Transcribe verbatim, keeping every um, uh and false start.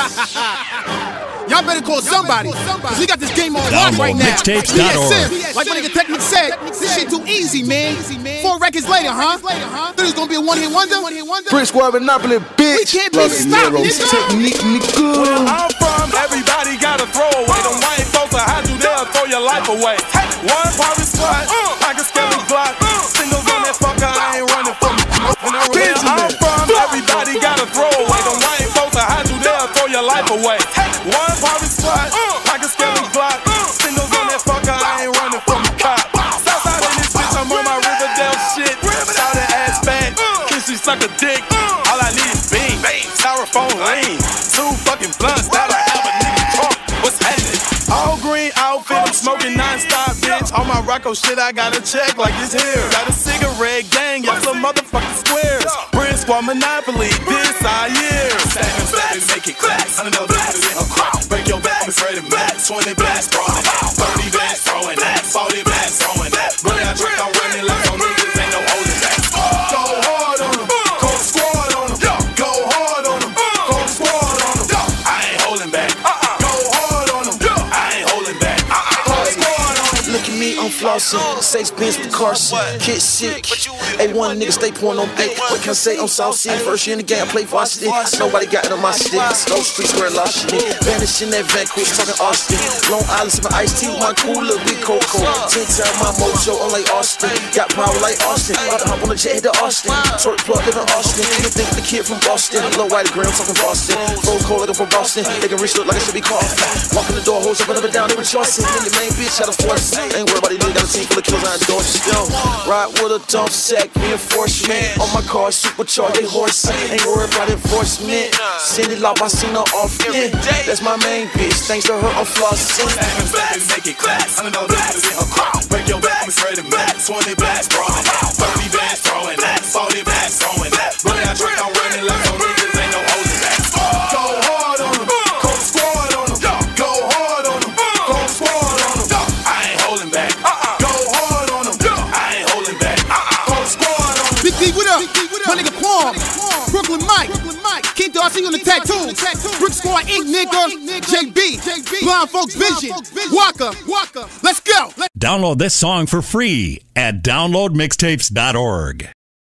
Y'all better call somebody, cause we got this game on lock right now. Mixtapes dot org. Like my nigga Technique said, this shit too easy, man. Four records later, huh? Thought it was gonna be a one-hit wonder? Prince Squad Monopoly, bitch. We can't be stopped, nigga. Technique, nigga. Where I'm from, everybody gotta throw away. Them white folks are hot, you they'll throw your life away. One party squad, I can scale the block. Singles on that fucker, I ain't running from me. Where I'm from, everybody gotta throw away. Them white folks are hot, you they'll throw your life away. One party squad, I can scale the block. Singles on that fucker, I ain't running from the cop. Southside in this bitch, I'm on my Riverdale shit. Shout it ass back, kiss you suck a dick. All I need is bean, styrofoam lean. Two fucking blunts, that'll have a nigga talk. What's happening? All green outfit, I'm smoking non-stop, bitch. On my Rocko shit, I got a check like this here. Got a cigarette gang, yes, some motherfucking squares. Prince Squad Monopoly, this our year. Stack and stack and make it clap. I know this is a crowd. Break your back, I'm afraid of max. twenty blast throwing that. thirty blast throwing that. forty blast throwing that. But I drink, I'm running like on niggas, ain't no holding back. Go hard on them, cold squad on them. Go hard on them, cold squad on them. I ain't holding back. Go hard on them, I ain't holding back. Cold squad on them. Look at me, I'm flossing. Six pins with Carson. Kid sick. A one nigga stay pouring on dick. What can I say? I'm South City. First year in the game, I play varsity. Nobody got it on my stick. Slow streets where I lost shit. Vanish in that Vanquish, talking Austin. Long Island, sipping iced tea, wine cooler, big cocoa. Ten time my mojo, I'm like Austin. Got power like Austin. About to hop on the jet, hit to Austin. Twerk plug, live in Austin. You think the kid from Boston? Low white gram, talking Boston. Full cold, looking from Boston. They can reach look like it should be caught. Walking the door, hoes up and up and down, they rejoicing. And your main bitch had a force. Ain't worried about these niggas, got a team full of kills on the door. Still, ride with a dump sack, reinforcement. On my car, supercharged, they horse. Ain't worried about enforcement. Send it off, I seen her off. Yeah, that's my main bitch. Thanks to her, I'm flossing. Stack and stack and make it clap. I know this is a crowd. Break your back, I'm afraid of max. twenty blast throwing that. thirty blast throwing that. forty blast throwing that. But I drink, I'm running like on niggas, ain't no holding back. Go hard on them, cold squad on them. Go hard on them, cold squad on them. I ain't holding back. Go hard on them, I ain't holding back. Cold squad on them. Big D, what up? My nigga Palm, Brooklyn Mike, King Darcy on the tattoo, Brick Squad Incorporated, nigga, J B, Blind Folks Vision, Waka, Waka, let's go. Download this song for free at download mixtapes dot org.